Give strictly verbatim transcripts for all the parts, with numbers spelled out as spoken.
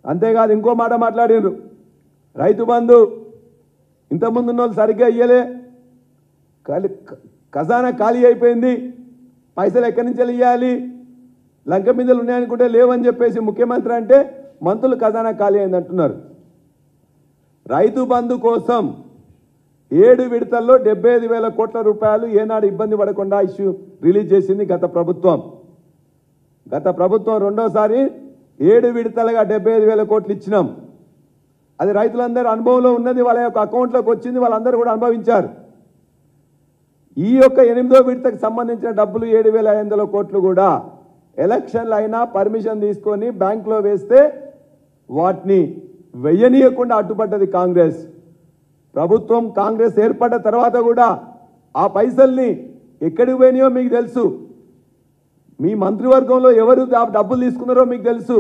అంతేకాదు ఇంకో మాట మాట్లాడారు, రైతు బంధు ఇంతకుముందు ఉన్న వాళ్ళు సరిగ్గా ఇయ్యలే, ఖజానా ఖాళీ అయిపోయింది, పైసలు ఎక్కడి నుంచి ఇవ్వాలి, లంక మీదలు ఉన్నాయనుకుంటే లేవని చెప్పేసి ముఖ్యమంత్రి అంటే మంత్రులు ఖజానా ఖాళీ అయింది అంటున్నారు. రైతు బంధు కోసం ఏడు విడతల్లో డెబ్బై ఐదు వేల కోట్ల రూపాయలు ఏనాడు ఇబ్బంది పడకుండా ఇష్యూ రిలీజ్ చేసింది గత ప్రభుత్వం. గత ప్రభుత్వం రెండోసారి ఏడు విడతలుగా డెబ్బై ఐదు వేల కోట్లు ఇచ్చినాం. అది రైతులందరూ అనుభవంలో ఉన్నది, వాళ్ళ యొక్క అకౌంట్లోకి వచ్చింది, వాళ్ళందరూ కూడా అనుభవించారు. ఈ యొక్క ఎనిమిదో విడతకు సంబంధించిన డబ్బులు ఏడు వేల ఐదు వందల కోట్లు కూడా ఎలక్షన్లు అయినా పర్మిషన్ తీసుకొని బ్యాంకులో వేస్తే వాటిని వెయ్యనీయకుండా అడ్డుపడ్డది కాంగ్రెస్ ప్రభుత్వం. కాంగ్రెస్ ఏర్పడ్డ తర్వాత కూడా ఆ పైసల్ని ఎక్కడికి పోయినాయో మీకు తెలుసు, మీ మంత్రివర్గంలో ఎవరు డబ్బులు తీసుకున్నారో మీకు తెలుసు,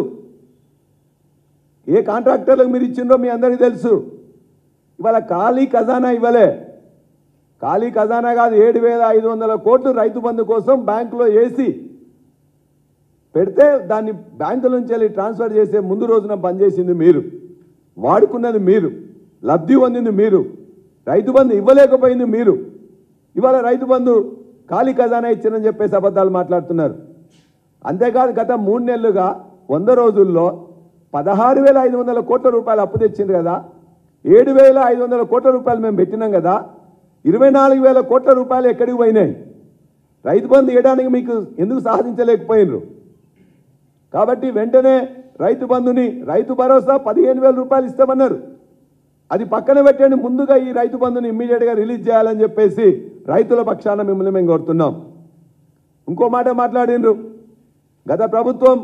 ఏ కాంట్రాక్టర్లకు మీరు ఇచ్చిండ్రో మీ అందరికీ తెలుసు. ఇవాళ ఖాళీ ఖజానా ఇవ్వలే, ఖాళీ ఖజానా కాదు, ఏడు వేల ఐదు వందల కోట్లు రైతు బంధు కోసం బ్యాంకులో వేసి పెడితే దాన్ని బ్యాంకుల నుంచి వెళ్ళి ట్రాన్స్ఫర్ చేసే ముందు రోజున బంద్ చేసింది మీరు, వాడుకున్నది మీరు, లబ్ధి పొందింది మీరు, రైతు బంధు ఇవ్వలేకపోయింది మీరు. ఇవాళ రైతు బంధు ఖాళీ ఖజానా ఇచ్చిందని చెప్పేసి అబద్ధాలు మాట్లాడుతున్నారు. అంతేకాదు గత మూడు నెలలుగా వంద రోజుల్లో పదహారు వేల ఐదు వందల కోట్ల రూపాయలు అప్పు తెచ్చిండ్రు కదా, ఏడు వేల ఐదు వందల కోట్ల రూపాయలు మేము పెట్టినాం కదా, ఇరవై నాలుగు వేల కోట్ల రూపాయలు ఎక్కడికి పోయినాయి? రైతు బంధు ఇవ్వడానికి మీకు ఎందుకు సాధించలేకపోయినరు? కాబట్టి వెంటనే రైతు బంధుని, రైతు భరోసా పదిహేను వేల రూపాయలు ఇస్తామన్నారు, అది పక్కన పెట్టండి, ముందుగా ఈ రైతు బంధుని ఇమ్మీడియట్గా రిలీజ్ చేయాలని చెప్పేసి రైతుల పక్షాన మిమ్మల్ని మేము కోరుతున్నాం. ఇంకో మాట మాట్లాడినరు, గత ప్రభుత్వం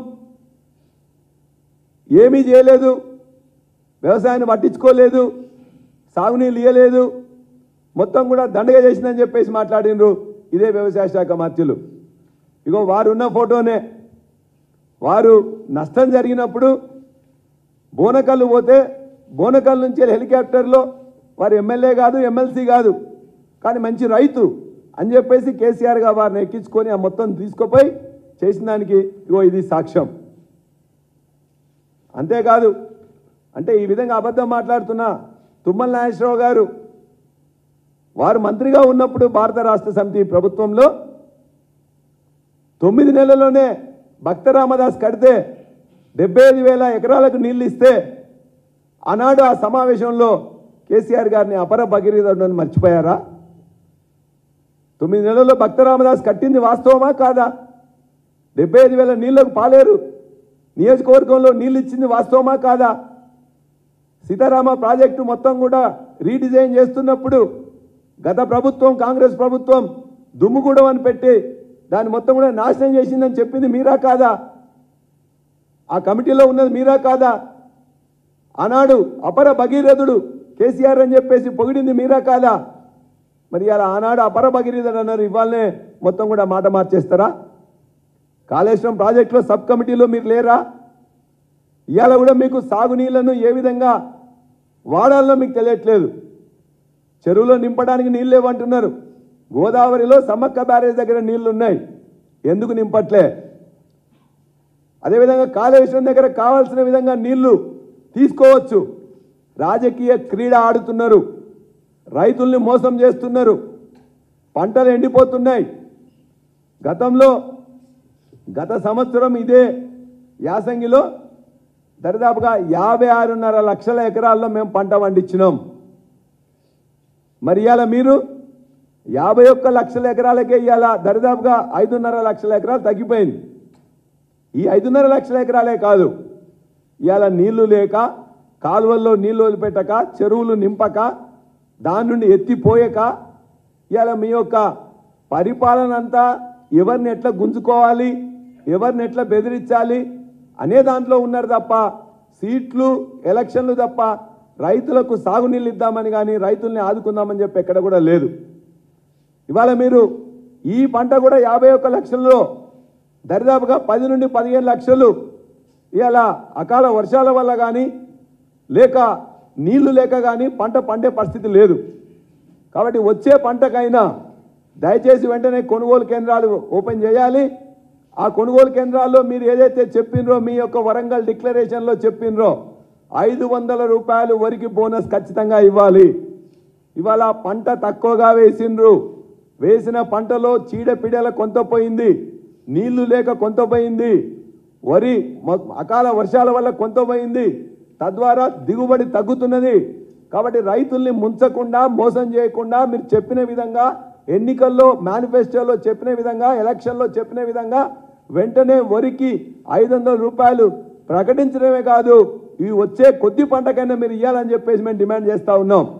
ఏమీ చేయలేదు, వ్యవసాయాన్ని పట్టించుకోలేదు, సాగునీళ్ళు ఇవ్వలేదు, మొత్తం కూడా దండగా చేసిందని చెప్పేసి మాట్లాడినరు ఇదే వ్యవసాయ శాఖ మంత్రులు. ఇగో వారు ఉన్న ఫోటోనే, వారు నష్టం జరిగినప్పుడు బోనకల్లు పోతే బోనకల్ నుంచి హెలికాప్టర్లో వారు ఎమ్మెల్యే కాదు, ఎమ్మెల్సీ కాదు, కానీ మంచి రైతు అని చెప్పేసి కేసీఆర్ గా వారిని ఎక్కించుకొని ఆ మొత్తం తీసుకుపోయి చేసిన దానికి ఇగో ఇది సాక్ష్యం. అంతేకాదు అంటే ఈ విధంగా అబద్ధం మాట్లాడుతున్న తుమ్మల నాగేశ్వరరావు గారు, వారు మంత్రిగా ఉన్నప్పుడు భారత రాష్ట్ర సమితి ప్రభుత్వంలో తొమ్మిది నెలల్లోనే భక్త రామదాస్ కడితే డెబ్బై ఐదు వేల ఎకరాలకు నీళ్లు ఇస్తే ఆనాడు ఆ సమావేశంలో కేసీఆర్ గారిని అపర భగీరథుడని మర్చిపోయారా? తొమ్మిది నెలల్లో భక్త రామదాస్ కట్టింది వాస్తవమా కాదా? డెబ్బై ఐదు వేల నీళ్లకు పాలేరు నియోజకవర్గంలో నీళ్ళు ఇచ్చింది వాస్తవమా కాదా? సీతారామ ప్రాజెక్టు మొత్తం కూడా రీడిజైన్ చేస్తున్నప్పుడు గత ప్రభుత్వం, కాంగ్రెస్ ప్రభుత్వం దుమ్ముగూడెం అని పెట్టి దాన్ని మొత్తం కూడా నాశనం చేసిందని చెప్పింది మీరా కాదా? ఆ కమిటీలో ఉన్నది మీరా కాదా? ఆనాడు అపర భగీరథుడు కేసీఆర్ అని చెప్పేసి పొగిడింది మీరా కాదా? మరి అలా ఆనాడు అపర భగీరథుడు అన్నారు, ఇవాళనే మొత్తం కూడా మాట మార్చేస్తారా? కాళేశ్వరం ప్రాజెక్టులో సబ్ కమిటీలో మీరు లేరా? ఇవాళ కూడా మీకు సాగునీళ్లను ఏ విధంగా వాడాలో మీకు తెలియట్లేదు. చెరువులో నింపడానికి నీళ్ళు లేవంటున్నారు, గోదావరిలో సమ్మక్క బ్యారేజ్ దగ్గర నీళ్లు ఉన్నాయి, ఎందుకు నింపట్లే? అదేవిధంగా కాళేశ్వరం దగ్గర కావాల్సిన విధంగా నీళ్లు తీసుకోవచ్చు, రాజకీయ క్రీడ ఆడుతున్నారు, రైతుల్ని మోసం చేస్తున్నారు, పంటలు ఎండిపోతున్నాయి. గతంలో గత సంవత్సరం ఇదే యాసంగిలో దరిదాపుగా యాభై ఆరున్నర లక్షల ఎకరాల్లో మేము పంట పండించినాం. మరి ఇవాళ మీరు యాభై ఒక్క లక్షల ఎకరాలకే ఇవాళ దరిదాపుగా ఐదున్నర లక్షల ఎకరాలు తగ్గిపోయింది. ఈ ఐదున్నర లక్షల ఎకరాలే కాదు, ఇవాళ నీళ్లు లేక, కాలువల్లో నీళ్లు వదిలిపెట్టక, చెరువులు నింపక, దాని నుండి ఎత్తిపోయక, ఇవాళ మీ యొక్క పరిపాలన అంతా ఎవరిని ఎట్లా గుంజుకోవాలి, ఎవరిని ఎట్లా బెదిరించాలి అనే దాంట్లో ఉన్నారు తప్ప, సీట్లు ఎలక్షన్లు తప్ప రైతులకు సాగునీళ్ళు ఇద్దామని కానీ రైతుల్ని ఆదుకుందామని చెప్పి ఎక్కడ కూడా లేదు. ఇవాళ మీరు ఈ పంట కూడా యాభై ఒక్క లక్షల్లో దరిదాపుగా పది నుండి పదిహేను లక్షలు ఇవాళ అకాల వర్షాల వల్ల కానీ లేక నీళ్లు లేక కానీ పంట పండే పరిస్థితి లేదు. కాబట్టి వచ్చే పంటకైనా దయచేసి వెంటనే కొనుగోలు కేంద్రాలు ఓపెన్ చేయాలి. ఆ కొనుగోలు కేంద్రాల్లో మీరు ఏదైతే చెప్పినరో, మీ యొక్క వరంగల్ డిక్లరేషన్లో చెప్పినరో ఐదు వందల రూపాయలు వరకు బోనస్ ఖచ్చితంగా ఇవ్వాలి. ఇవాళ పంట తక్కువగా వేసిండ్రు, వేసిన పంటలో చీడపీడల కొంత పోయింది, నీళ్లు లేక కొంత పోయింది, వరి అకాల వర్షాల వల్ల కొంత పోయింది, తద్వారా దిగుబడి తగ్గుతున్నది. కాబట్టి రైతుల్ని ముంచకుండా మోసం చేయకుండా మీరు చెప్పిన విధంగా ఎన్నికల్లో మేనిఫెస్టోలో చెప్పిన విధంగా ఎలక్షన్లో చెప్పిన విధంగా వెంటనే వరికి ఐదు వందల రూపాయలు ప్రకటించడమే కాదు, ఇవి వచ్చే కొద్ది పంటకైనా మీరు ఇవ్వాలని చెప్పేసి మేము డిమాండ్ చేస్తూ ఉన్నాం.